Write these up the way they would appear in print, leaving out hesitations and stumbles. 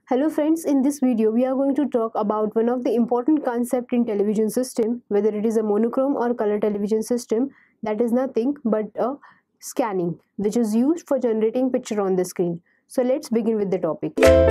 Hello friends, in this video we are going to talk about one of the important concept in television system, whether it is a monochrome or color television system, that is nothing but a scanning, which is used for generating picture on the screen. So let's begin with the topic.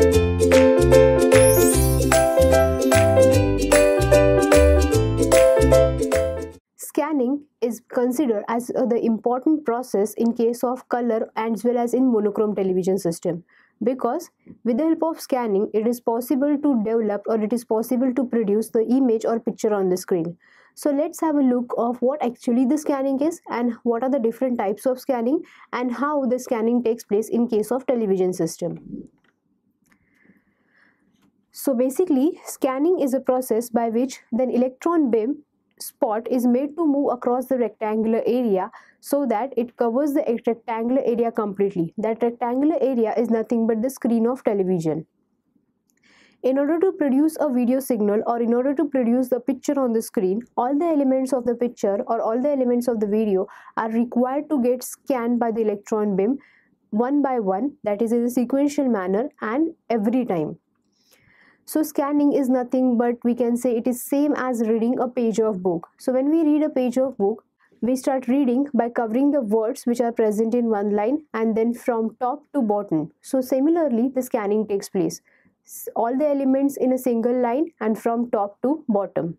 Scanning is considered as the important process in case of color as well as in monochrome television system, because with the help of scanning it is possible to develop or it is possible to produce the image or picture on the screen. So let's have a look of what actually the scanning is and what are the different types of scanning and how the scanning takes place in case of television system. So basically, scanning is a process by which the electron beam spot is made to move across the rectangular area so that it covers the rectangular area completely. That rectangular area is nothing but the screen of television. In order to produce a video signal or in order to produce the picture on the screen, all the elements of the picture or all the elements of the video are required to get scanned by the electron beam one by one, that is in a sequential manner and every time. So scanning is nothing but we can say it is same as reading a page of book. So when we read a page of book, we start reading by covering the words which are present in one line and then from top to bottom. So similarly, the scanning takes place. All the elements in a single line and from top to bottom.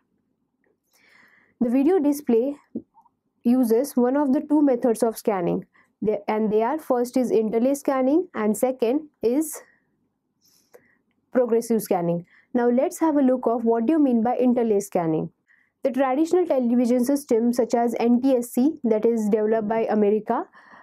The video display uses one of the two methods of scanning. They are first is interlace scanning and second is progressive scanning. Now let's have a look of what do you mean by interlace scanning. The traditional television system such as NTSC, that is developed by America,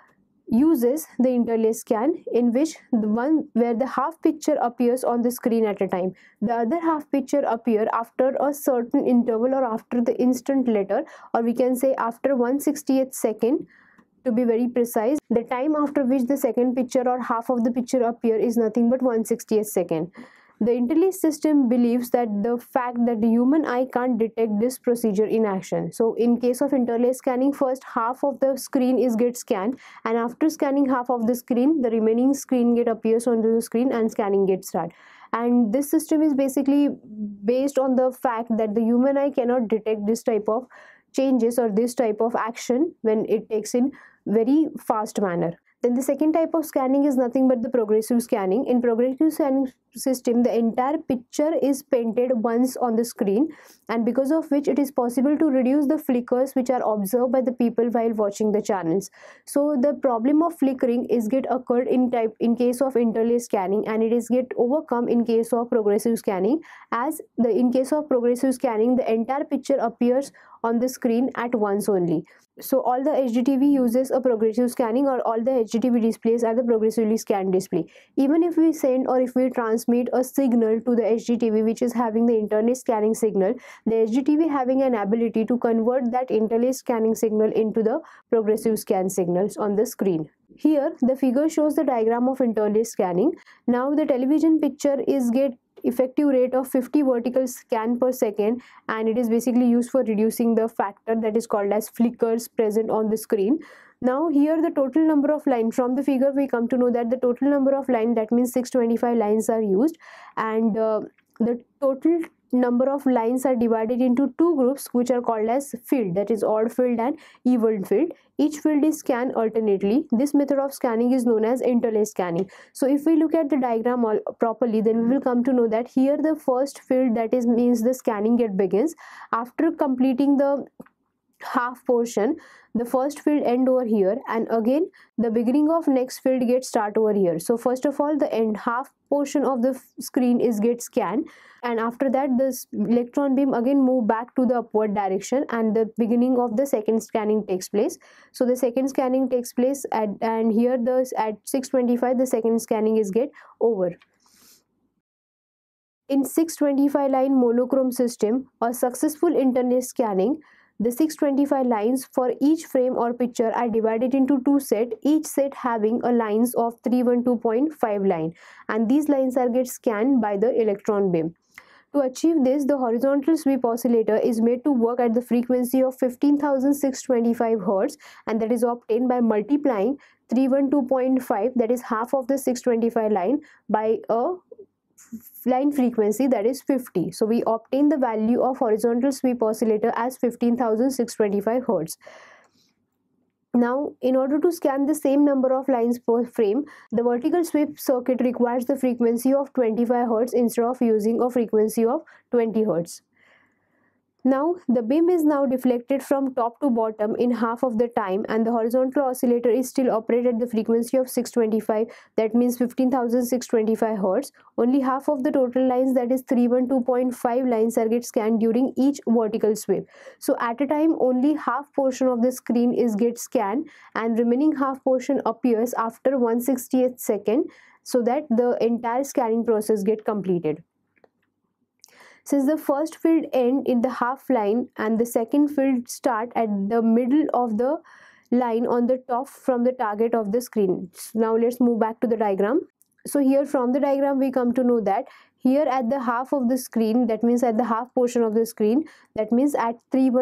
uses the interlace scan in which the one where the half picture appears on the screen at a time. The other half picture appear after a certain interval or after the instant later, or we can say after 1/60th second. To be very precise, the time after which the second picture or half of the picture appear is nothing but 1/60th second. The interlace system believes that the fact that the human eye can't detect this procedure in action. So in case of interlace scanning, first half of the screen is get scanned, and after scanning half of the screen, the remaining screen get appears onto the screen and scanning gets started. And this system is basically based on the fact that the human eye cannot detect this type of changes or this type of action when it takes in very fast manner. Then the second type of scanning is nothing but the progressive scanning. In progressive scanning system, the entire picture is painted once on the screen, and because of which it is possible to reduce the flickers which are observed by the people while watching the channels. So the problem of flickering is get occurred in case of interlace scanning, and it is get overcome in case of progressive scanning, as in case of progressive scanning the entire picture appears on the screen at once only. So all the HDTV uses a progressive scanning, or all the HDTV displays are the progressively scanned display. Even if we send or if we transmit a signal to the HDTV which is having the interlace scanning signal, the HDTV having an ability to convert that interlace scanning signal into the progressive scan signals on the screen. Here the figure shows the diagram of interlace scanning. Now the television picture is get effective rate of 50 vertical scan per second, and it is basically used for reducing the factor that is called as flickers present on the screen. Now here the total number of lines, from the figure we come to know that the total number of lines, that means 625 lines are used, and the total number of lines are divided into two groups which are called as field, that is odd field and even field. Each field is scanned alternately. This method of scanning is known as interlace scanning. So if we look at the diagram properly, then we will come to know that here the first field, that is means the scanning get begins. After completing the half portion, the first field end over here, and again the beginning of next field gets start over here. So first of all the end half portion of the screen is get scanned, and after that this electron beam again move back to the upward direction and the beginning of the second scanning takes place. So the second scanning takes place and here at 625 the second scanning is get over. In 625 line monochrome system or successful interlace scanning, the 625 lines for each frame or picture are divided into two sets, each set having a lines of 312.5 line, and these lines are get scanned by the electron beam. To achieve this, the horizontal sweep oscillator is made to work at the frequency of 15,625 Hz, and that is obtained by multiplying 312.5, that is half of the 625 line, by a line frequency, that is 50. So we obtain the value of horizontal sweep oscillator as 15,625 Hz. Now, in order to scan the same number of lines per frame, the vertical sweep circuit requires the frequency of 25 Hz instead of using a frequency of 20 Hz. Now, the beam is now deflected from top to bottom in half of the time, and the horizontal oscillator is still operated at the frequency of 625, that means 15,625 Hz. Only half of the total lines, that is 312.5 lines, are get scanned during each vertical sweep. So at a time, only half portion of the screen is get scanned, and remaining half portion appears after 1/68 second, so that the entire scanning process get completed. Since the first field end in the half line and the second field start at the middle of the line on the top from the target of the screen. Now let's move back to the diagram. So here from the diagram we come to know that here at the half of the screen, that means at the half portion of the screen, that means at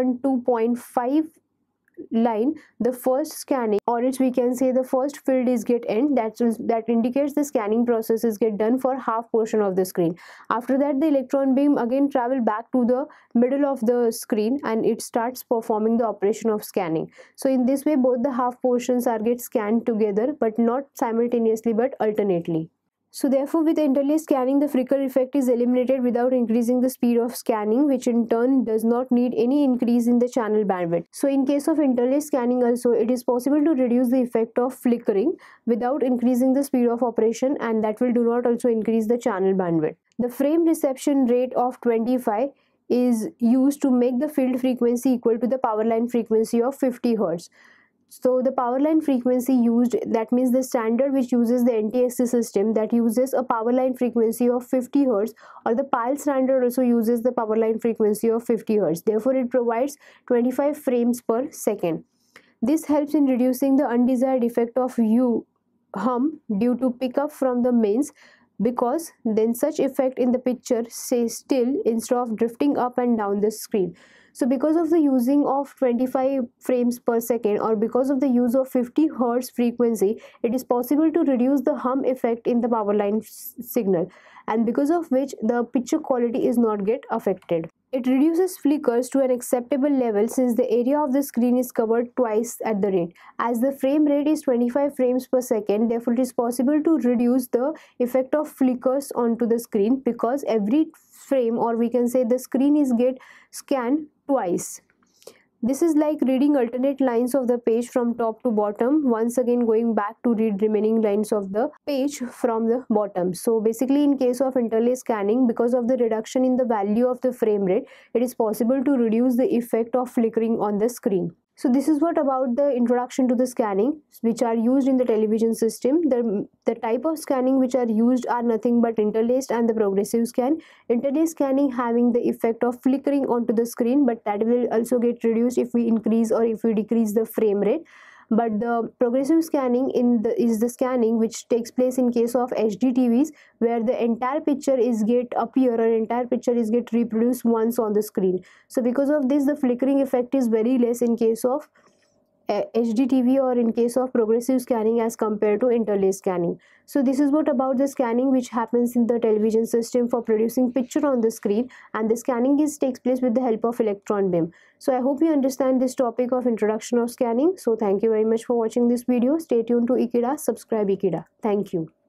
312.5 line, the first scanning, or else we can say the first field is get end, that indicates the scanning process is get done for half portion of the screen. After that, the electron beam again travel back to the middle of the screen and it starts performing the operation of scanning. So in this way, both the half portions are get scanned together, but not simultaneously but alternately. So therefore, with interlace scanning, the flicker effect is eliminated without increasing the speed of scanning, which in turn does not need any increase in the channel bandwidth. So in case of interlace scanning also, it is possible to reduce the effect of flickering without increasing the speed of operation, and that will do not also increase the channel bandwidth. The frame reception rate of 25 is used to make the field frequency equal to the power line frequency of 50 Hz. So the power line frequency used, that means the standard which uses the NTSC system that uses a power line frequency of 50 Hz, or the PAL standard also uses the power line frequency of 50 Hz. Therefore, it provides 25 frames per second. This helps in reducing the undesired effect of hum due to pickup from the mains, because then such effect in the picture stays still instead of drifting up and down the screen. So because of the using of 25 frames per second, or because of the use of 50 Hz frequency, it is possible to reduce the hum effect in the power line signal, and because of which the picture quality is not get affected. It reduces flickers to an acceptable level since the area of the screen is covered twice at the rate. As the frame rate is 25 frames per second, therefore it is possible to reduce the effect of flickers onto the screen, because every frame, or we can say the screen, is get scanned twice. This is like reading alternate lines of the page from top to bottom, once again going back to read remaining lines of the page from the bottom. So basically, in case of interlace scanning, because of the reduction in the value of the frame rate, it is possible to reduce the effect of flickering on the screen. So this is what about the introduction to the scanning which are used in the television system. The type of scanning which are used are nothing but interlaced and the progressive scan. Interlaced scanning having the effect of flickering onto the screen, but that will also get reduced if we increase or if we decrease the frame rate. But the progressive scanning is the scanning which takes place in case of HD TVs, where the entire picture is get appear, or entire picture is get reproduced once on the screen. So because of this, the flickering effect is very less in case of HD TV or in case of progressive scanning as compared to interlace scanning. So this is what about the scanning which happens in the television system for producing picture on the screen, and the scanning takes place with the help of electron beam. So I hope you understand this topic of introduction of scanning. So thank you very much for watching this video. Stay tuned to Ekeeda, subscribe Ekeeda. Thank you.